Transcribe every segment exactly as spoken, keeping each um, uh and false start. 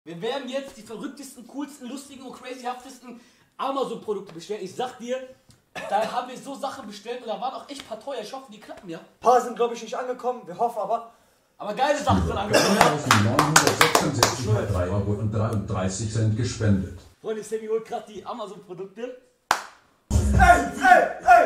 Wir werden jetzt die verrücktesten, coolsten, lustigen und crazyhaftesten Amazon-Produkte bestellen. Ich sag dir, da haben wir so Sachen bestellt und da waren auch echt ein paar teuer. Ich hoffe, die klappen, ja. Ein paar sind, glaube ich, nicht angekommen. Wir hoffen aber. Aber geile Sachen sind angekommen. neunhundertsechsundsechzig hat drei Euro und dreiunddreißig Cent gespendet. Freunde, Sammy holt gerade die Amazon-Produkte. Ey, ey, ey!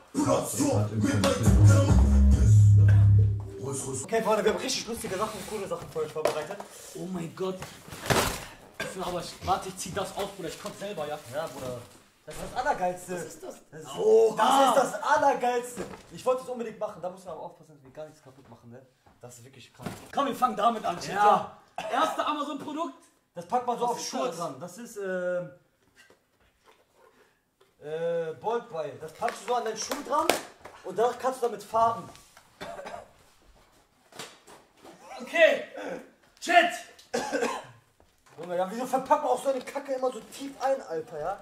Okay, Freunde, wir haben richtig lustige Sachen und coole Sachen für euch vorbereitet. Oh mein Gott. Aber ich, warte, ich zieh das aus, Bruder. Ich komm selber, ja. Ja, Bruder. Das ist das Allergeilste. Was ist das? Das ist, Oh, das, ist das Allergeilste. Ich wollte es unbedingt machen. Da muss man aber aufpassen, dass wir gar nichts kaputt machen, ne? Das ist wirklich krank. Komm, wir fangen damit an. Ja. ja. Erste Amazon-Produkt. Das packt man so Was auf ist Schuhe das? dran. Das ist, ähm... Äh, Boltbeil. Das packst du so an deinen Schuh dran und danach kannst du damit fahren. Okay. Chat. Junge, ja, wieso verpackt man auch so eine Kacke immer so tief ein, Alter, ja?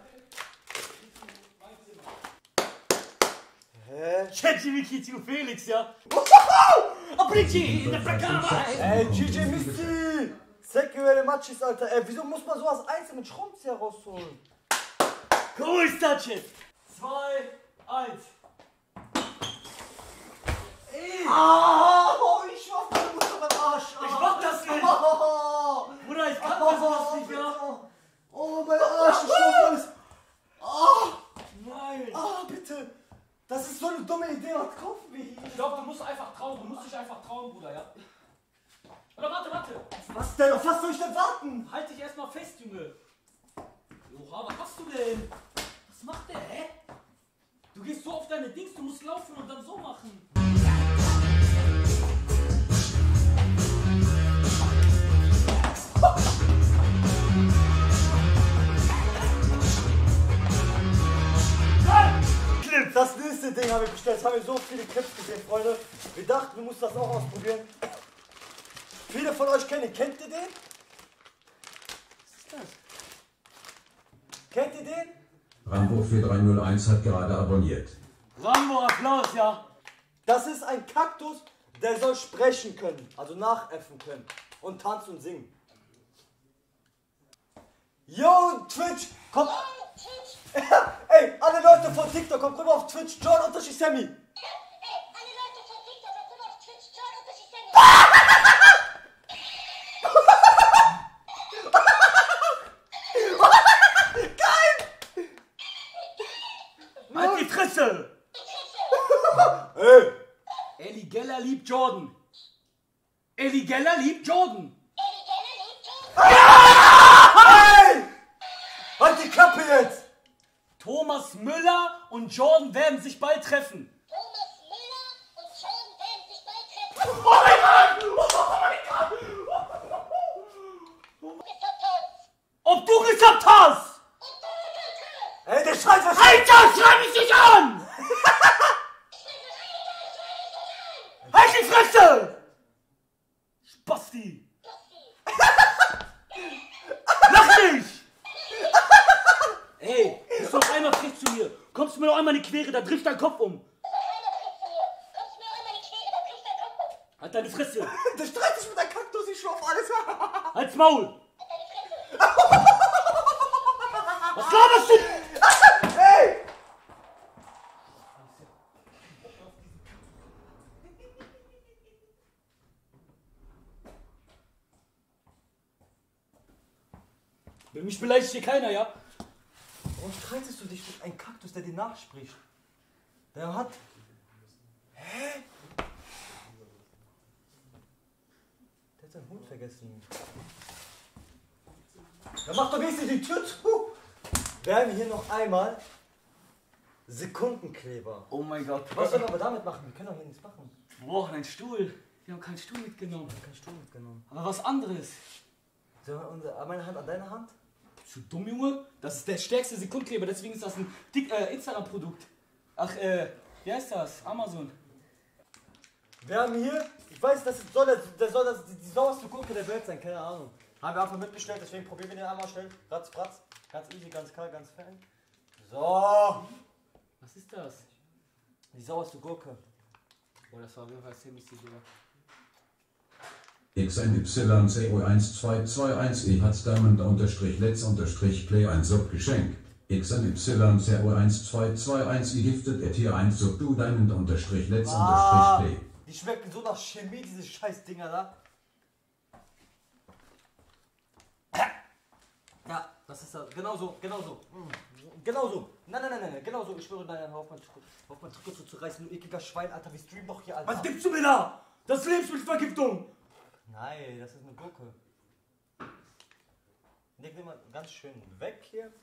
Hä? ChatGPT zu Felix, ja. Aprici in der Fracama. Ey, G J Misty! Sexuelle Machis, Alter. Ey, wieso muss man sowas einzeln mit Schraubenzieher rausholen? Cool ist das, Chat. Zwei, eins. Ey! Ah, oh, ich schwör, du musst doch beim Arsch. Ich mach das nicht. Oh, Bruder, ich kann das nicht, ja. oh, mein Arsch, ich schwör alles. Oh, Nein. oh, bitte. Das ist so eine dumme Idee, was kaufen wir hier? Ich glaube, du musst einfach trauen. Du musst dich einfach trauen, Bruder, ja. Oder warte, warte. Was denn? Auf was soll ich denn warten? Halt dich erstmal fest, Junge. Oha, was hast du denn? Was macht der, hä? Du gehst so auf deine Dings, du musst laufen und dann so machen. Das nächste Ding haben wir bestellt. Jetzt haben wir so viele Clips gesehen, Freunde. Wir dachten, wir mussten das auch ausprobieren. Viele von euch kennen ihn. Kennt ihr den? Was ist das? Kennt ihr den? Rambo vier drei null eins hat gerade abonniert. Rambo, Applaus, ja. Das ist ein Kaktus, der soll sprechen können. Also nachäffen können. Und tanzen und singen. Yo, Twitch, komm. Ey, alle Leute von TikTok, kommt rüber auf Twitch. John Unterstrich Sammy. Halt die Fresse! Ey! Ellie Geller liebt Jordan. Ellie Geller liebt Jordan. Ey! Halt die Klappe jetzt! Thomas Müller und Jordan werden sich bald treffen. Thomas Müller und Jordan werden sich bald treffen. Oh mein Gott! Oh mein Gott! Ob du gesappt hast! Ey, der schreit was! Alter, schrei mich nicht an! Halt die Fresse! Spasti! Lach nicht! Ey, bist du noch einmal frech zu mir? Kommst du mir noch einmal in die Quere, da trifft dein Kopf um. Halt deine Fresse! Der streitet sich mit der Kaktus, ich schwör auf alles. Halt's Maul! Was laberst du? Ey! Bei mich beleidigt hier keiner, ja? Warum streitest du dich mit einem Kaktus, der dir nachspricht? Der hat... Hä? Der hat seinen Hund vergessen. Dann mach doch wenigstens die Tür zu. Wir haben hier noch einmal Sekundenkleber. Oh mein Gott. Was sollen wir aber damit machen? Wir können doch hier nichts machen. Wir brauchen einen Stuhl. Wir haben keinen Stuhl mitgenommen. Ich habe keinen Stuhl mitgenommen. Aber was anderes. Sollen wir unsere, meine Hand an deine Hand? Bist du dumm, Junge? Das ist der stärkste Sekundkleber, deswegen ist das ein Dick, äh, Instagram-Produkt. Ach, äh, wie heißt das? Amazon. Wir haben hier, ich weiß, das soll, das, das soll das, die, die sauberste Gurke der Welt sein, keine Ahnung. Haben wir einfach mitbestellt, deswegen probieren wir den einmal schnell. Ratz, ratz. Ganz easy, ganz kalt, ganz fein. So. Was ist das? Die sauberste Gurke. Boah, das war auf jeden Fall ziemlich sicher. X N Y C O eins zwei zwei eins E hat Diamond unterstrich let's unterstrich play ein Subgeschenk. X N Y C O eins zwei zwei eins E giftet at hier eins Sub du Diamond unterstrich let's Ah, unterstrich play. die schmecken so nach Chemie, diese scheiß Dinger da. Ja, das ist das. Genau so, genau so. Mm, Genau so. Nein, nein, nein, nein, genau so. Ich schwöre, nein, nein, hör auf mein Trikot, hör auf mein Trikot zu, zu reißen, du ekliger Schwein, Alter. Wie stream doch hier, Alter. Was gibst du mir da? Das ist Lebensmittelvergiftung. Nein, das ist eine Gurke. Leg den mal ganz schön weg hier.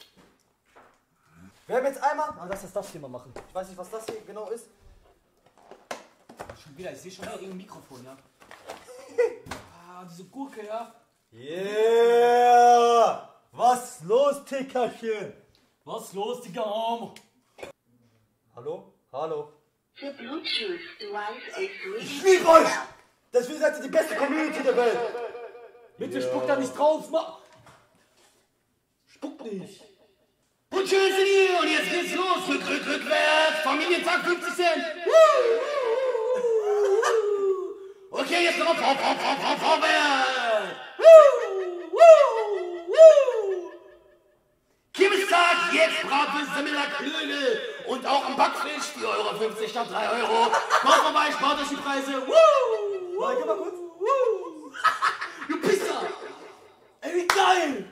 Wir haben jetzt einmal. Ah, lass uns das hier mal machen. Ich weiß nicht, was das hier genau ist. Schon wieder, ich sehe schon wieder irgendein Mikrofon, ja. Ah, diese Gurke, ja. Yeah! Was los, Tickerchen? Was los, Digga? Arm? Hallo? Hallo? The Bluetooth device is Ich ready. liebe euch! Deswegen seid ihr die beste Community der Welt! Bitte spuck da nicht drauf, ma. Spuck nicht. Und schön sind die und jetzt geht's los. Rück, rück, rückwärts. Familientag fünfzig Cent. Okay, jetzt noch vor, vor, vor, vor, vorwärts. Kimmestag, jetzt Bratwurst, Semmler, Klöne und auch am Backfisch vier Euro fünfzig statt drei Euro. Kommt vorbei, spart euch die Preise. Warte, geh mal kurz. Du Pisser. Ey, wie geil!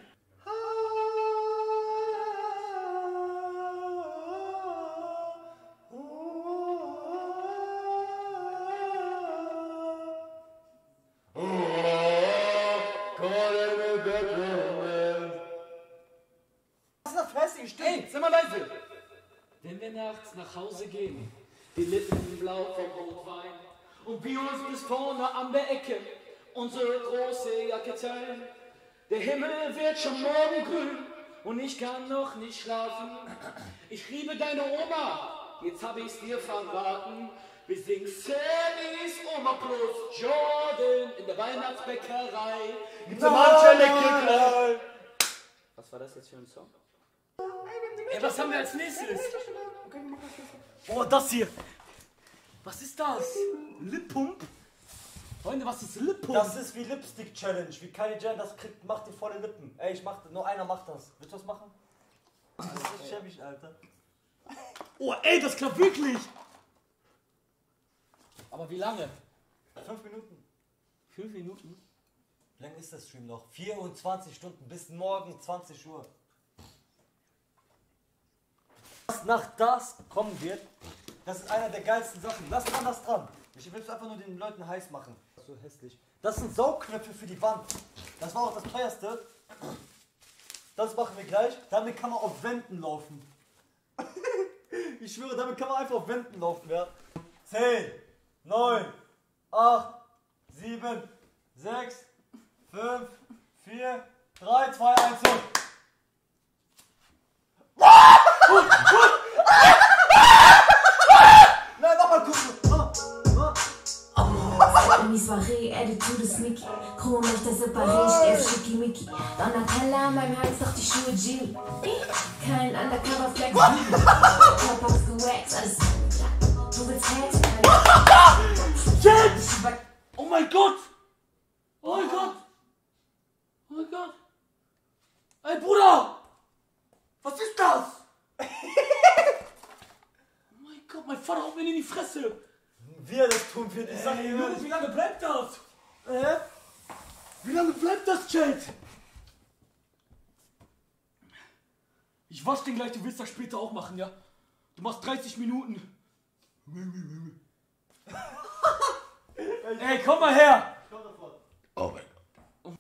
Was ist das für hässliche Stück? Ey, sei mal leise! Wenn wir nachts nach Hause gehen, die Lippen blau vom Rotwein und wir uns bis vorne an der Ecke unsere große Jacke teilen. Der Himmel wird schon morgen grün und ich kann noch nicht schlafen. Ich liebe deine Oma, jetzt hab ich's dir verraten. Wir singen Sammys Oma plus Jordan in der Weihnachtsbäckerei. Gibt's am Manche leckere. Was war das jetzt für ein Song? Ey, was haben wir als nächstes? Oh, das hier. Was ist das? Lip-Pump? Freunde, was ist Lip-Pump? Das ist wie Lipstick Challenge. Wie Kylie Jenner das kriegt, macht die volle Lippen. Ey, ich mach, nur einer macht das. Willst du das machen? Das ist schäbig, Alter. Oh, ey, das klappt wirklich. Aber wie lange? Fünf Minuten. Fünf Minuten? Wie lange ist der Stream noch? vierundzwanzig Stunden bis morgen zwanzig Uhr. Was nach das kommen wird, das ist einer der geilsten Sachen. Lass mal das dran. Ich will es einfach nur den Leuten heiß machen. Das ist so hässlich. Das sind Saugknöpfe für die Wand. Das war auch das teuerste. Das machen wir gleich. Damit kann man auf Wänden laufen. Ich schwöre, damit kann man einfach auf Wänden laufen, ja. zehn, neun, acht, sieben, sechs, fünf, vier, drei, zwei, eins, null. Nein, nochmal gucken. Une soirée, attitude sneaky. Kronleuchter separé, Steff schickimicki. Donatella, mein Hals doch die Schuhe Jimmy. Kein Undercover Flex. Körper's gewaxt, alles klar. Du willst Herz, Jetzt! Oh mein Gott! Oh mein Gott! Oh mein Gott! Ey, Bruder! Was ist das? Oh mein Gott, mein Vater haut mir in die Fresse! Wir das tun wir die Sache. Ey, Junge, wie lange bleibt das? Äh? Wie lange bleibt das, Chat? Ich wasch den gleich, du willst das später auch machen, ja? Du machst dreißig Minuten. Ey, komm mal her! Oh mein Gott.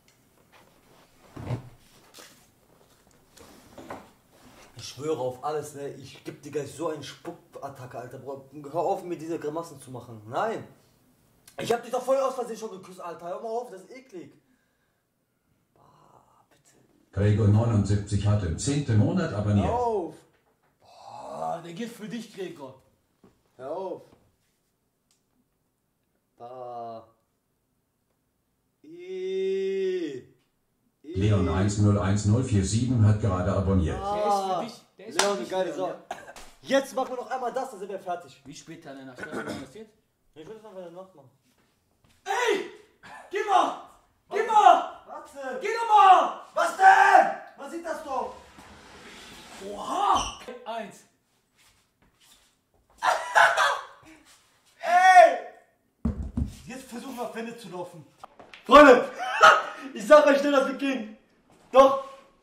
Ich schwöre auf alles, ne? Ich geb dir gleich so einen Spuckattacke, Alter. Bro. Hör auf, mir diese Grimassen zu machen. Nein! Ich hab dich doch voll aus Versehen schon geküsst, Alter. Hör mal auf, das ist eklig. Ah, bitte. Gregor neunundsiebzig hat im zehnten Monat abonniert. Hör auf! Oh, der geht für dich, Gregor. Hör auf! Da. I. Leon eins null eins null vier sieben hat gerade abonniert. Der ist für dich. Der ist Leon, für eine dich, geile Leon, Sau. ja? Jetzt machen wir noch einmal das, dann sind wir fertig. Wie spät dann in der Nacht? Was passiert? Ich will das noch in der Nacht machen. Ey! Geh mal! Geh mal! Warte! Geh doch mal! Was denn? Man sieht das doch! Oha! Eins. Ey! Jetzt versuchen wir auf Wände zu laufen. Freunde! Ich sag euch schnell, das wird gehen. Doch!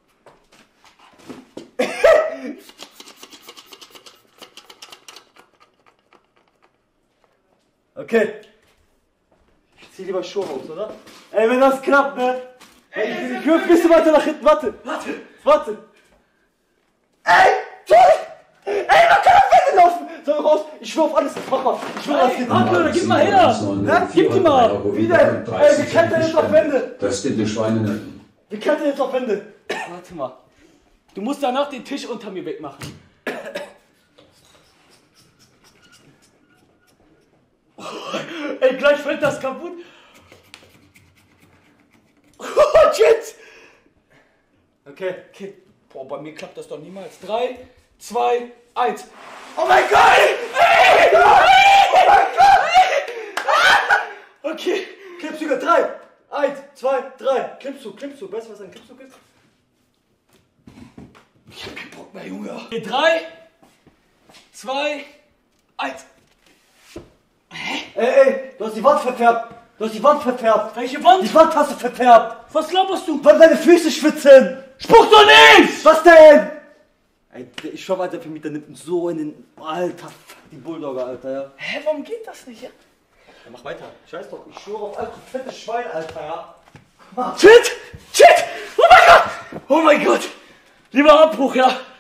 Okay. Ich zieh lieber Schuhe aus, oder? Ey, wenn das klappt, ne? Ey, ich, ich höre ein bisschen weiter nach hinten. Warte! Warte! Warte! Ey! Ey, man kann auf Wände laufen! Soll ich raus? Ich schwör auf alles. Mach mal. Ich schwör auf alles. Warte, gib mal her! Ja, Gib die mal! Wie denn? Ey, wir klettern jetzt auf Wände! Das sind die Schweine. Wir klettern jetzt auf Wände! Warte mal. Du musst danach den Tisch unter mir wegmachen. Ey, gleich fällt das kaputt! Oh, shit! Okay. Okay. Boah, bei mir klappt das doch niemals. Drei, zwei, eins. Oh mein Gott! Ey! Oh mein Gott! Okay, Klimmzüge, drei! Eins, zwei, drei. Klimmzug, Klimmzug. Weißt du, was ein Klimmzug ist? Ich hab keinen Bock mehr, Junge. Okay, drei, zwei, eins. Ey, ey, du hast die Wand verfärbt. Du hast die Wand verfärbt. Welche Wand? Die Wand hast du verfärbt. Was glaubst du? Weil deine Füße schwitzen. Spuck doch nicht! Was denn? Ey, ich schwör, Alter, für mich, der nimmt so in den... Alter, fuck, die Bulldogger, Alter, ja. Hä, warum geht das nicht, ja? Ja, mach weiter. Scheiß doch, ich schwöre auf altes fettes Schwein, Alter, ja. Shit! Shit! Oh mein Gott! Oh mein Gott! Lieber Abbruch, ja?